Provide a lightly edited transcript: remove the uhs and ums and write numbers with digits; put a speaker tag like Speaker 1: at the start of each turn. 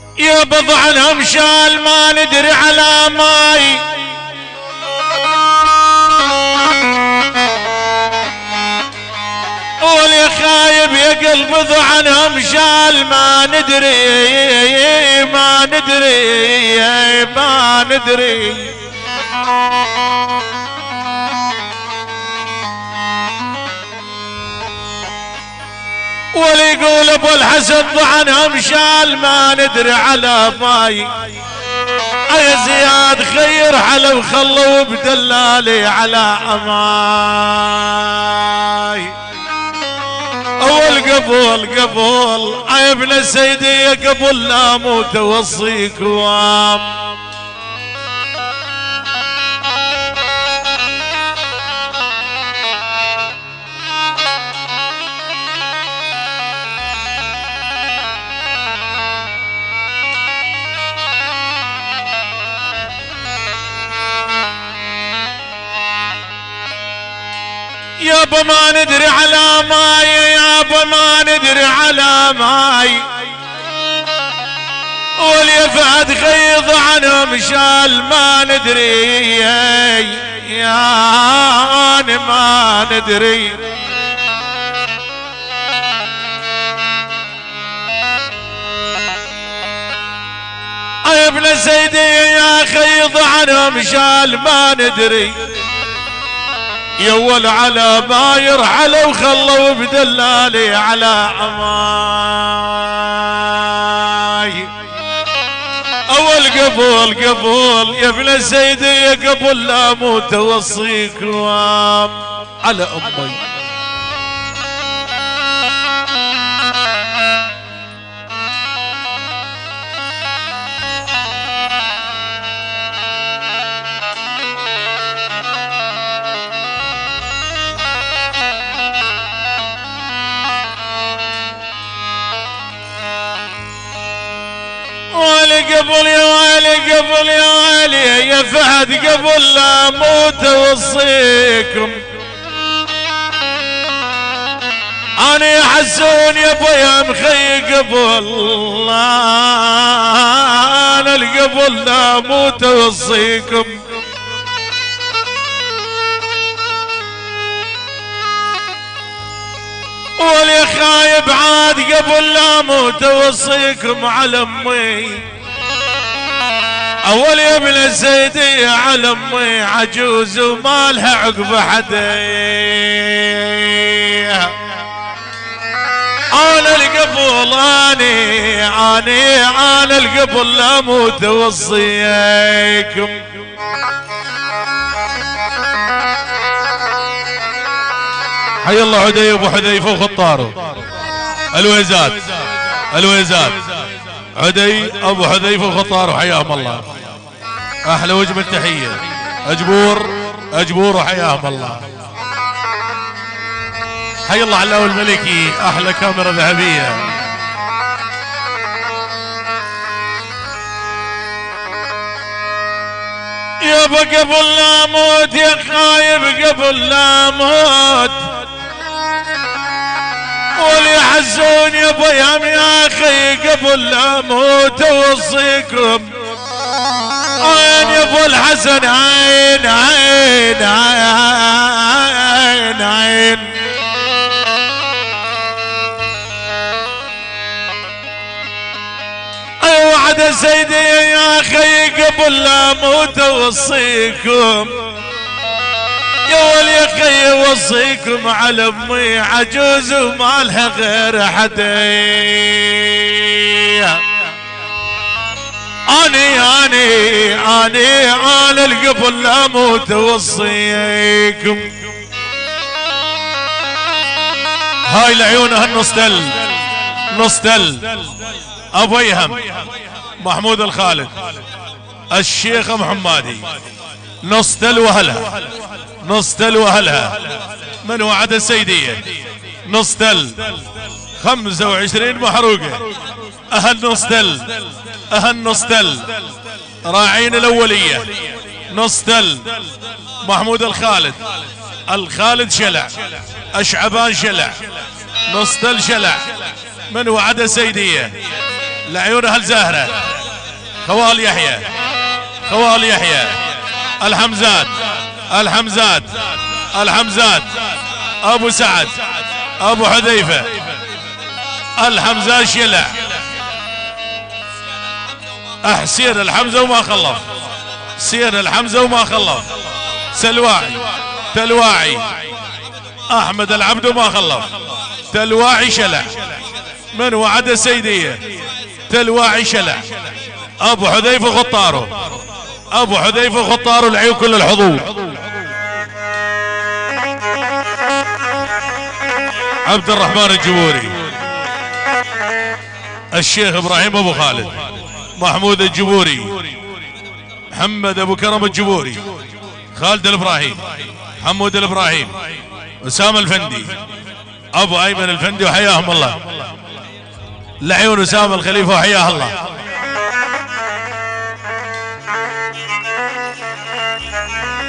Speaker 1: يا بضع امشال ما ندري على ماي، واللي خايب يا قلب ضعن امشال ما ندري ما ندري ما ندري. واللي يقول ابو الحسن ضعن امشال ما ندري على ماي، يا زياد خير حلا وخلوا بدلالي على اماي. اول قبول يا ابن سيدي قبل لا اموت اوصيك وام. يابا ما ندري على ماي، يابا ما ندري على ماي، واليفعد خيض عنه مشال ما ندري يا أنا ما ندري. يا ابن سيدي يا خيض عنه مشال ما ندري، يول على ما يرحل وخلوا بدلالي على عماي. اول قبول يا ابن سيدي قبل لا اموت اوصيك وام على امي. قبل يا ويلي قبل يا ويلي يا فهد قبل لا اموت اوصيكم. انا يا حسون يا ابويا مخي قبل انا قبل لا اموت اوصيكم. واللي خايب عاد قبل لا اموت اوصيكم على امي. اول يا ابن سيدي على امي عجوز وما لها عقب حديها. انا القبل انا القبل لا اموت اوصيكم. حي الله عدي ابو حذيفه وخطاره الويزات عدي ابو حذيفه وخطاره حياهم الله. احلى وجه تحيه اجبور وحياهم الله. حي الله علاء الملكي احلى كاميرا ذهبيه. يابا قبل لا اموت يا خايب قبل لا اموت، واللي يحزون يا بيام يا اخي قبل لا اموت اوصيكم. عين يا ابو الحسن عين عين عين عين. اي وعد سيدي يا اخي قبل لا اموت اوصيكم. يا ولي يا خي وصيكم على امي عجوز وما لها غير حدي. أنا القبل لا اموت اوصيكم. هاي العيون هالنصتل ابو يهم محمود الخالد الشيخ محمادي نصتل واهلها من وعد السيدية نصتل 25 محروقة. اهل نصتل راعين الاولية نصتل محمود الخالد شلع اشعبان شلع نصتل شلع من وعد السيدية لعيون اهل زهره. خوال يحيى، خوال يحيى، الحمزات، الحمزات، الحمزات، ابو سعد، ابو حذيفه، الحمزات شلع، سير الحمزه وما خلف، سير الحمزه وما خلف، سلواعي، تلواعي، احمد العبد وما خلف، تلواعي شلع، من وعد سيديه، تلواعي شلع، ابو حذيفه خطاره، ابو حذيفه خطاره العيون كل الحضور. عبد الرحمن الجبوري، الشيخ ابراهيم ابو خالد، محمود الجبوري، محمد ابو كرم الجبوري، خالد الابراهيم، حمود الابراهيم، اسامه الفندي، ابو ايمن الفندي وحياهم الله. لعيون اسامه الخليفه وحياه الله.